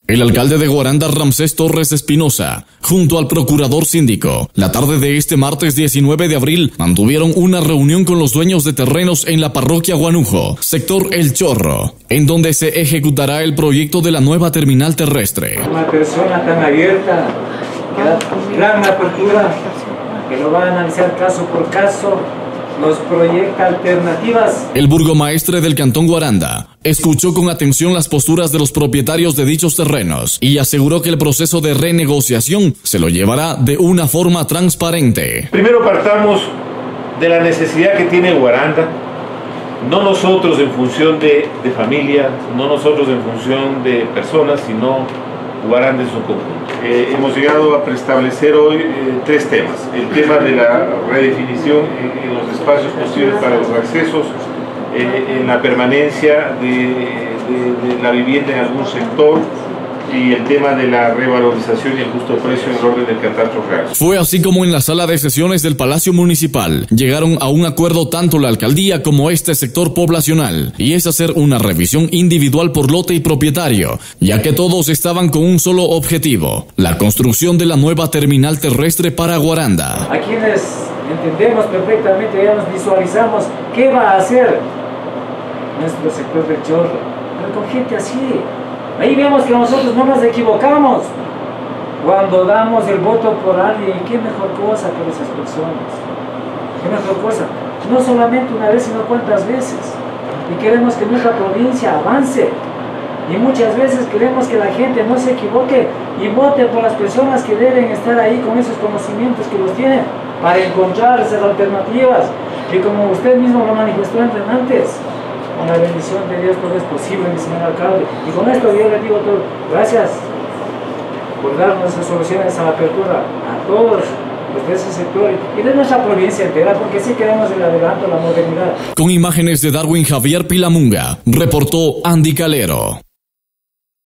El alcalde de Guaranda, Ramsés Torres Espinosa, junto al procurador síndico, la tarde de este martes 19 de abril, mantuvieron una reunión con los dueños de terrenos en la parroquia Guanujo, sector El Chorro, en donde se ejecutará el proyecto de la nueva terminal terrestre. Una persona tan abierta, que da gran apertura, que lo va a analizar caso por caso, nos proyecta alternativas. El burgomaestre del Cantón Guaranda escuchó con atención las posturas de los propietarios de dichos terrenos y aseguró que el proceso de renegociación se lo llevará de una forma transparente. Primero partamos de la necesidad que tiene Guaranda, no nosotros en función de familia, no nosotros en función de personas, sino Guaranda en su conjunto. Hemos llegado a preestablecer hoy tres temas. El tema de la redefinición en los espacios posibles para los accesos, en la permanencia de la vivienda en algún sector y el tema de la revalorización y el justo precio en el orden del catastro real. Fue así como en la sala de sesiones del Palacio Municipal llegaron a un acuerdo tanto la alcaldía como este sector poblacional, y es hacer una revisión individual por lote y propietario, ya que todos estaban con un solo objetivo: la construcción de la nueva terminal terrestre para Guaranda. A quienes entendemos perfectamente, ya nos visualizamos qué va a hacer nuestro sector del Chorro, pero con gente así. Ahí vemos que nosotros no nos equivocamos cuando damos el voto por alguien. ¿Qué mejor cosa que esas personas? ¿Qué mejor cosa? No solamente una vez, sino cuántas veces. Y queremos que nuestra provincia avance. Y muchas veces queremos que la gente no se equivoque y vote por las personas que deben estar ahí con esos conocimientos que los tienen para encontrar esas alternativas. Y como usted mismo lo manifestó antes, con la bendición de Dios todo es posible, mi señor alcalde. Y con esto yo le digo todo, gracias por darnos esas soluciones a la apertura a todos los de ese sector y de nuestra provincia entera, porque sí queremos el adelanto, la modernidad. Con imágenes de Darwin Javier Pilamunga, reportó Andy Calero.